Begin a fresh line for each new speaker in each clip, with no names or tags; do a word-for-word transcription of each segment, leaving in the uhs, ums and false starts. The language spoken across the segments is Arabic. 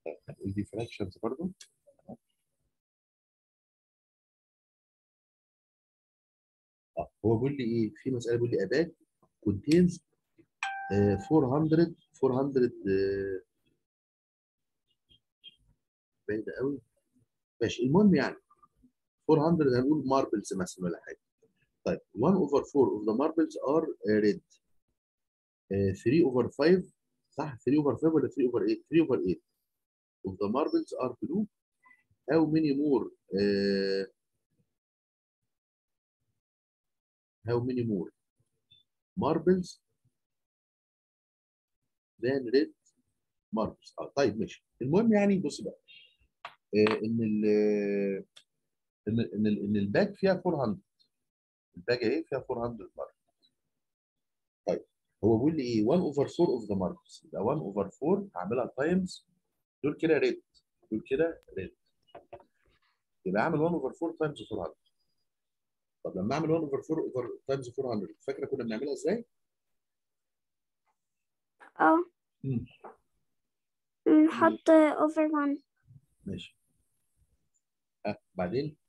هنقول دي fractions برضه. اه هو بيقول لي ايه؟ في مساله بيقول لي اباك contains آه، أربعمية أربعمية آه، بعيد قوي. ماشي المهم يعني أربعمية هنقول ماربلز مثلا ولا حاجه. طيب واحد over four of the marbles are uh, red. uh, three over five صح؟ three over five ولا three over eight؟ three over eight of the marbles are blue. How many more uh, how many more marbles than red marbles؟ اه طيب ماشي. المهم يعني بص بقى آه ان ال ان ان ال- ان الباك فيها أربعمية. الباك اهي فيها أربعمية ماربل. طيب هو بيقول لي ايه؟ واحد over four of the marbles. يبقى واحد over four هعملها تايمز دول كده ريد، دول كده ريد، يبقى اعمل واحد over four تايمز أربعمية. طب لما اعمل واحد over four over تايمز أربعمية فاكره كنا بنعملها ازاي؟
اه
مم.
نحط over one.
ماشي. ها بعدين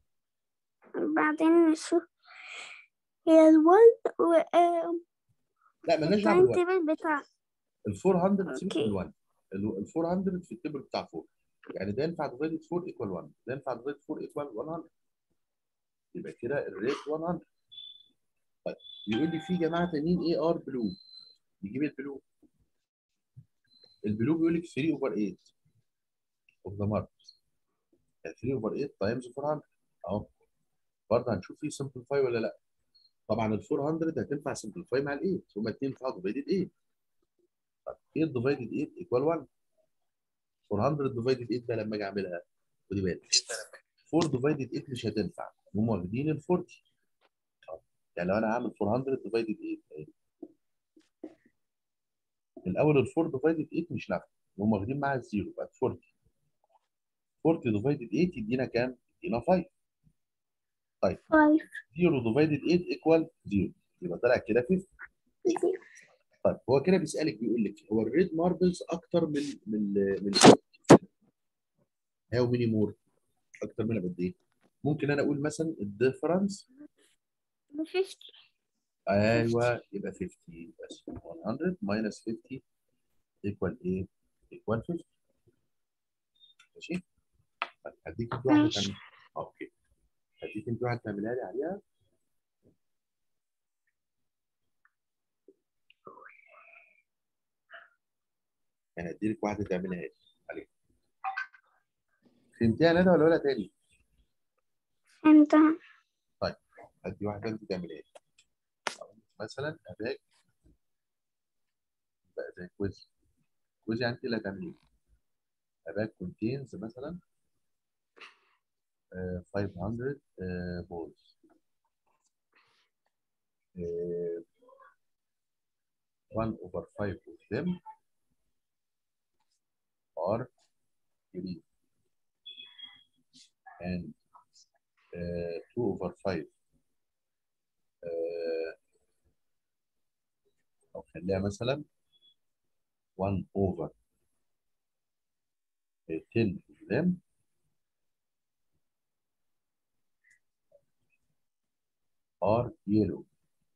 بعدين نشوف هي الوان و آه،
لا مالناش دعوه
التايم
بالوان.
تيبل بتاع.
ال أربعمية سيبك من
اوكي
الوان. ال أربعمية في التيبل بتاع أربعة. يعني ده ينفع ديفايدد أربعة ايكوال واحد، ده ينفع ديفايدد أربعة ايكوال مية. يبقى كده الريت مية. طيب يقول لي في جماعه تانيين اي ار بلو. نجيب البلو. البلو بيقول لك تلاتة اوفر تمانية اوف ذا مارك. تلاتة اوفر تمانية تايمز أربعمية اهو. برضه هنشوف فيه سمبليفاي ولا لا. طبعا ال أربعمية هتنفع سمبليفاي مع ال تمانية، هما الاثنين ينفعوا ديفايدد تمانية. طب تمانية ديفايدد تمانية ايكوال واحد. أربعمية ديفايدد تمانية بقى لما اجي اعملها خدي بالك أربعة ديفايدد تمانية مش هتنفع، هم واخدين ال أربعين. يعني لو انا هعمل أربعمية ديفايدد تمانية الاول ال أربعة ديفايدد تمانية مش نافع، هم واخدين معاها الزيرو بقت أربعين. أربعين ديفايدد تمانية يدينا كام؟ يدينا خمسة. طيب
five.
صفر ديفايدد تمانية ايكوال صفر، يبقى طلع كده خمسين. طيب هو كده بيسالك بيقول لك هو الريد ماربلز اكتر من من من هاو ميني مور؟ اكتر منها قد ايه؟ ممكن انا اقول مثلا الديفرنس.
fifty.
ايوه يبقى خمسين بس مية ماينس خمسين ايكوال ايه؟ ايكوال خمسين. ماشي؟ طيب هديك انت واحده
ماشي.
تعمل. اوكي هديك انت واحده تعملها لي عليها. يعني هدي لك واحده تعملها لي عليها. فهمتيها ندى ولا ولا تاني؟
فهمتها.
طيب هدي واحده انت تعملها لي. مثلا اباك بقى زي كويز. كويز يعني انت اللي هتعمليه. اباك كونتينز مثلا uh, five hundred uh, balls. Uh, one over five of them are green, and uh, two over five uh, أو خليها مثلا one over uh, ten of them are yellow.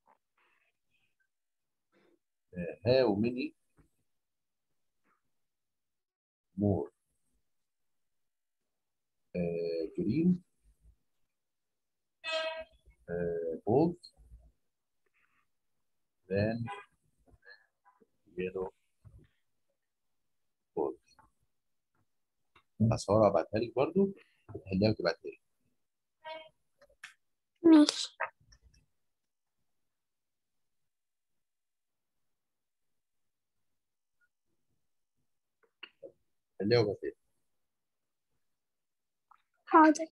Uh, how many more uh, green uh, balls than yellow balls؟ هصورها ابعتها لك برضو وتحليها وتبعتها لي.
ماشي.
حليها وابعتها لي.
حاضر.